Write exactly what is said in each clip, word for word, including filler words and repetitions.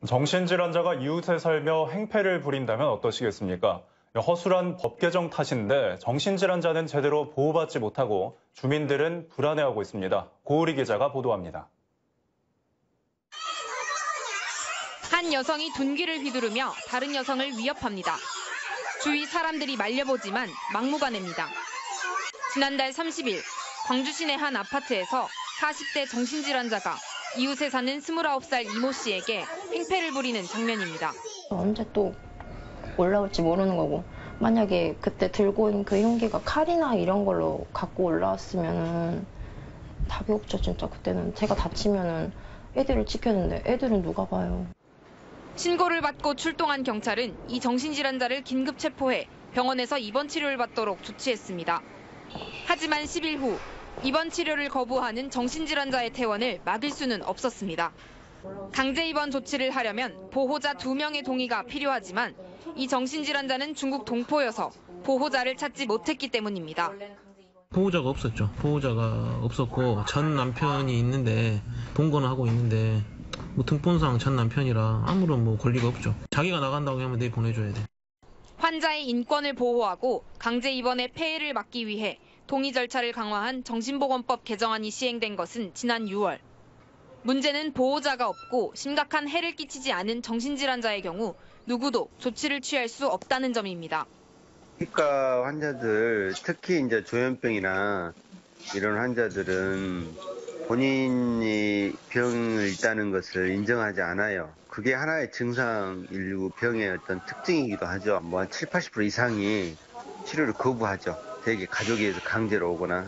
정신질환자가 이웃에 살며 행패를 부린다면 어떠시겠습니까? 허술한 법 개정 탓인데 정신질환자는 제대로 보호받지 못하고 주민들은 불안해하고 있습니다. 고우리 기자가 보도합니다. 한 여성이 둔기를 휘두르며 다른 여성을 위협합니다. 주위 사람들이 말려보지만 막무가내입니다. 지난달 삼십 일 광주 시내 한 아파트에서 사십 대 정신질환자가 이웃에 사는 스물아홉 살 이모 씨에게 행패를 부리는 장면입니다. 언제 또 올라올지 모르는 거고, 만약에 그때 들고 온 그 흉기가 칼이나 이런 걸로 갖고 올라왔으면 답이 없죠. 진짜 그때는 제가 다치면은 애들을 지켰는데 애들은 누가 봐요. 신고를 받고 출동한 경찰은 이 정신질환자를 긴급 체포해 병원에서 입원 치료를 받도록 조치했습니다. 하지만 십 일 후 입원 치료를 거부하는 정신질환자의 퇴원을 막을 수는 없었습니다. 강제 입원 조치를 하려면 보호자 두 명의 동의가 필요하지만 이 정신질환자는 중국 동포여서 보호자를 찾지 못했기 때문입니다. 보호자가 없었죠. 보호자가 없었고 전 남편이 있는데 동거는 하고 있는데 뭐 등본상 전 남편이라 아무런 뭐 권리가 없죠. 자기가 나간다고 하면 내일 보내줘야 돼. 환자의 인권을 보호하고 강제 입원의 폐해를 막기 위해 동의 절차를 강화한 정신보건법 개정안이 시행된 것은 지난 유월. 문제는 보호자가 없고 심각한 해를 끼치지 않은 정신질환자의 경우 누구도 조치를 취할 수 없다는 점입니다. 치과 환자들, 특히 이제 조현병이나 이런 환자들은 본인이 병을 있다는 것을 인정하지 않아요. 그게 하나의 증상이고 병의 어떤 특징이기도 하죠. 뭐 한 칠십, 팔십 퍼센트 이상이 치료를 거부하죠. 대개 가족에 의해서 강제로 오거나.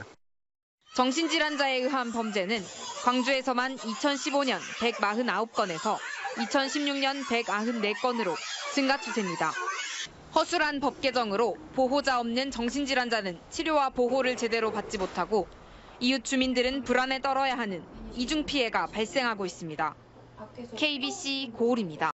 정신질환자에 의한 범죄는 광주에서만 이천십오 년 백사십구 건에서 이천십육 년 백구십사 건으로 증가 추세입니다. 허술한 법 개정으로 보호자 없는 정신질환자는 치료와 보호를 제대로 받지 못하고 이웃 주민들은 불안에 떨어야 하는 이중 피해가 발생하고 있습니다. 케이비씨 고울입니다.